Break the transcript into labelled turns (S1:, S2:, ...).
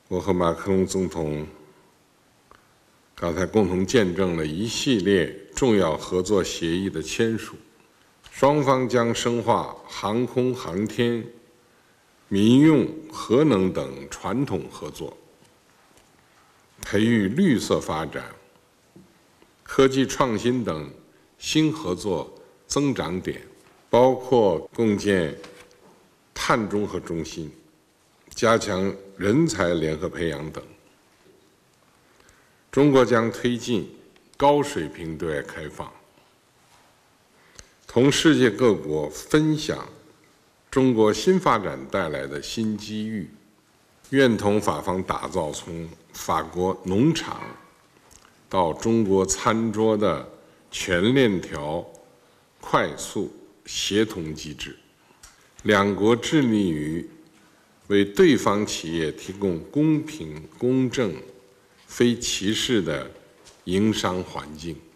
S1: 我和马克龙总统刚才共同见证了一系列重要合作协议的签署，双方将深化航空航天、民用核能等传统合作，培育绿色发展、科技创新等新合作增长点，包括共建碳中和中心、加强人才联合培养等。中国将推进高水平对外开放，同世界各国分享中国新发展带来的新机遇，愿同法方打造从法国农场到中国餐桌的全链条快速协同机制。两国致力于为对方企业提供公平、公正、非歧视的营商环境。